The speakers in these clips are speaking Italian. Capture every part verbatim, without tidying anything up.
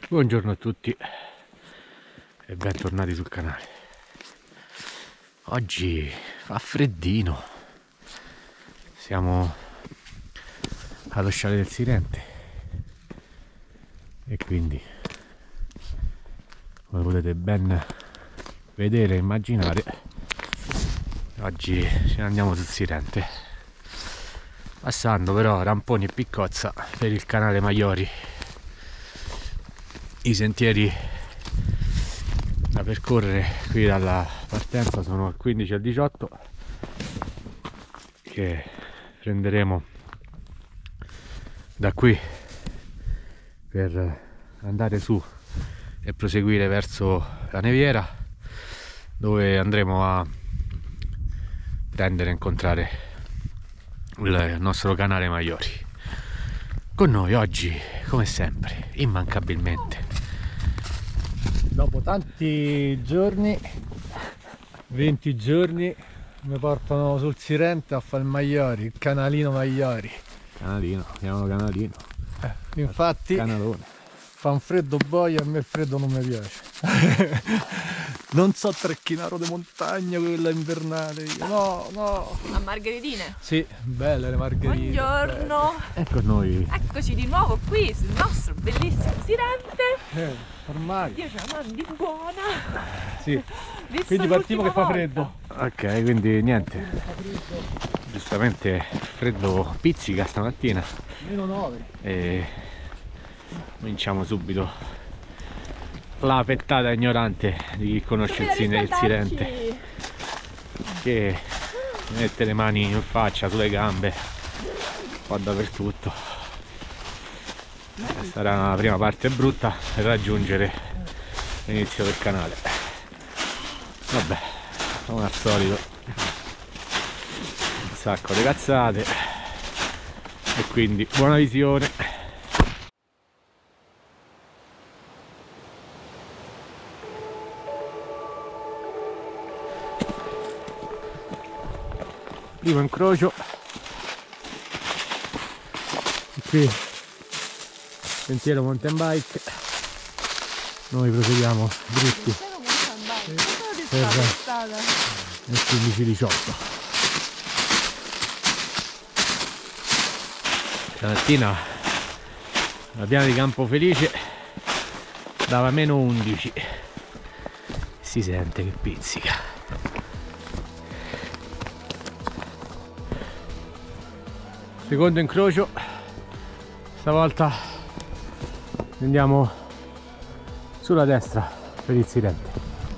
Buongiorno a tutti e bentornati sul canale. Oggi fa freddino, siamo allo sciame del Sirente e quindi, come potete ben vedere e immaginare, oggi ce ne andiamo sul Sirente, passando però Ramponi e Piccozza per il canale Maiori. I sentieri da percorrere qui dalla partenza sono al quindici al diciotto, che prenderemo da qui per andare su e proseguire verso la Neviera, dove andremo a prendere e incontrare il nostro canale Maiori. Con noi oggi, come sempre, immancabilmente, dopo tanti giorni, venti giorni, mi portano sul Sirente a fare il Maiori, il canalino Maiori. Canalino, chiamalo canalino. Eh, infatti Canalone. fa un freddo boia, a me il freddo non mi piace. Non so trecchinaro di montagna, quella invernale. Io. No, no. A margheritine? Sì, belle le margherite. Buongiorno. Ecco noi. Eccoci di nuovo qui sul nostro bellissimo Sirente. Eh, ormai. Io ce la mandi buona. Sì. Visto Quindi partiamo che fa l'ultima freddo. Ok, quindi niente. Giustamente freddo pizzica stamattina. Meno nove. E cominciamo subito la pettata ignorante di chi conosce il, Sine, il Sirente, che mette le mani in faccia, sulle gambe, qua dappertutto. Sarà la prima parte brutta per raggiungere l'inizio del canale. Vabbè, come al solito un sacco di cazzate e quindi buona visione. Primo incrocio, qui sentiero mountain bike, noi proseguiamo dritti per il quindici diciotto. Stamattina la piana di Campofelice dava meno undici, si sente che pizzica. Secondo incrocio, stavolta andiamo sulla destra per il Sirente.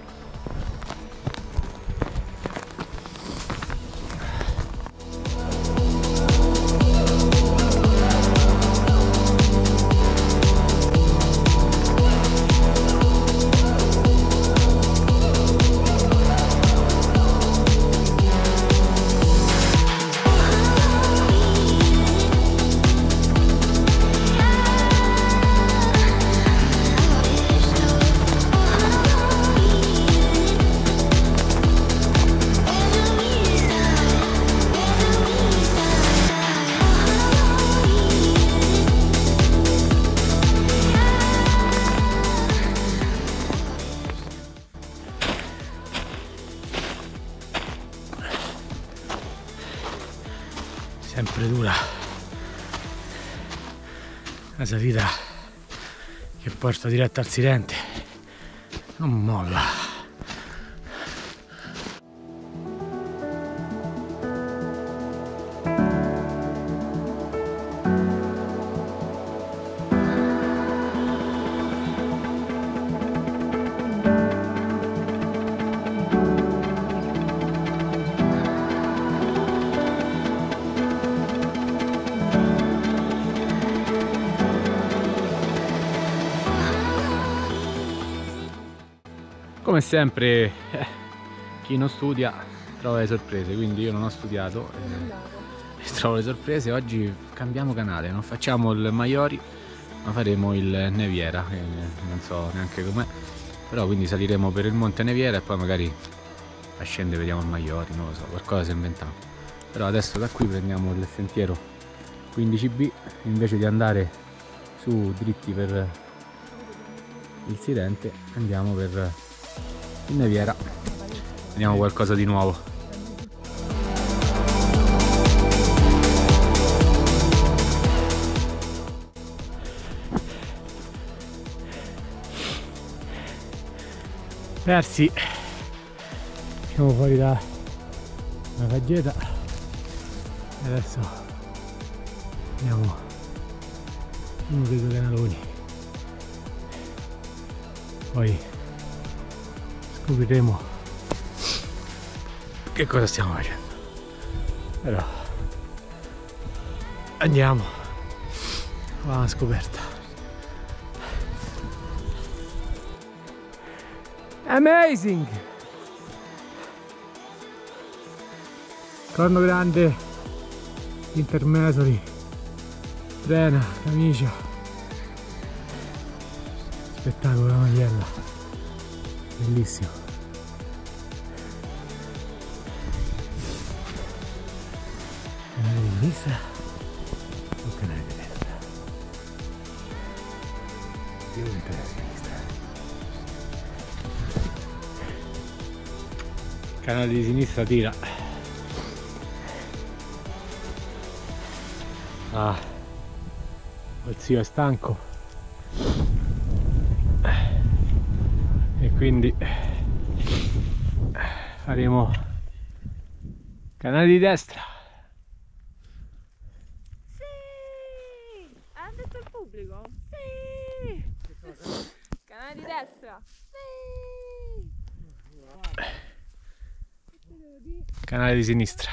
Sempre dura la salita che porta diretta al Sirente, non molla. Come sempre, eh, chi non studia trova le sorprese, quindi io non ho studiato e trovo le sorprese. Oggi cambiamo canale, non facciamo il Maiori ma faremo il Neviera, che non so neanche com'è, però quindi saliremo per il monte Neviera e poi magari a scendere vediamo il Maiori, non lo so, qualcosa si inventiamo. Però adesso da qui prendiamo il sentiero quindici B invece di andare su dritti per il Sirente, andiamo per il Neviera, vediamo qualcosa di nuovo. Persi, siamo fuori da una faggeta e adesso andiamo in uno dei due canaloni, poi scopriremo che cosa stiamo facendo, però andiamo a una scoperta. Amazing! Corno grande, intermesoli, trena, camicia, spettacolo la magliella, bellissimo. Canale di sinistra o canale di destra? Io mi metto a sinistra. Canale di sinistra tira. Ah, il zio è stanco e quindi faremo canale di destra. Sì! Ha detto il pubblico? Sì! Canale di destra? Sì! Canale di sinistra.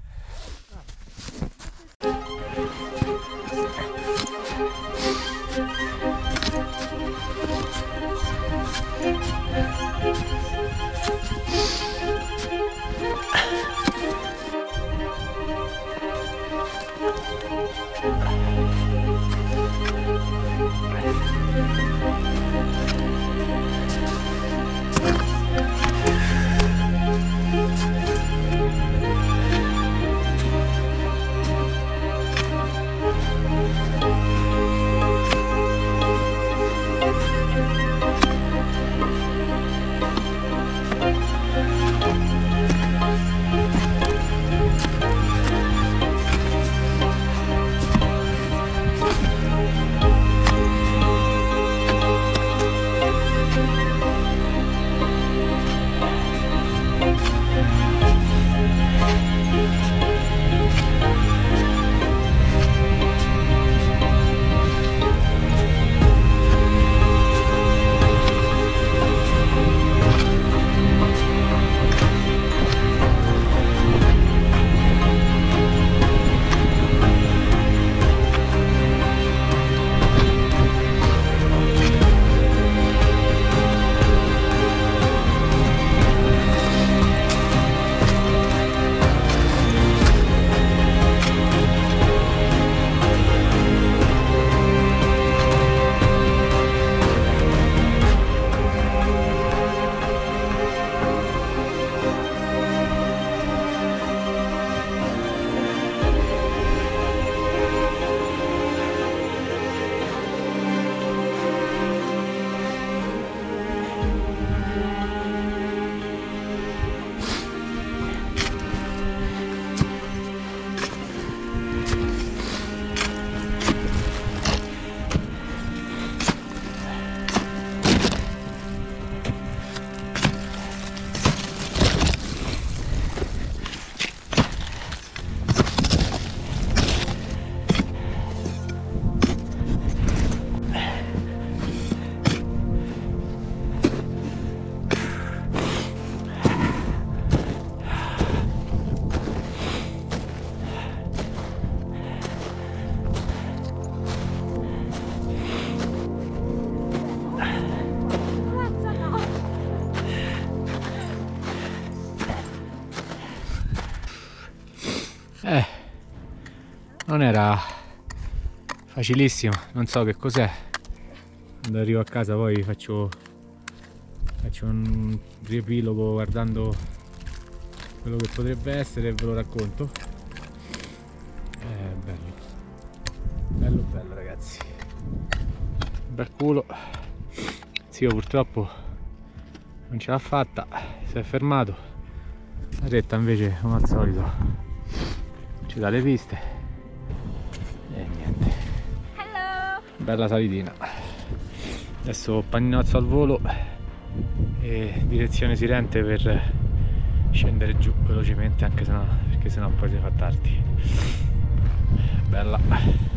Eh, non era facilissimo, non so che cos'è. Quando arrivo a casa poi faccio, faccio un riepilogo guardando quello che potrebbe essere e ve lo racconto. È bello, bello bello ragazzi, bel culo. Zio purtroppo non ce l'ha fatta, si è fermato. La retta invece come al solito ci dà le piste e niente. Hello! Bella salitina. Adesso paninozzo al volo e direzione Sirente per scendere giù velocemente, anche se no, perché sennò poi si fa tardi. Bella.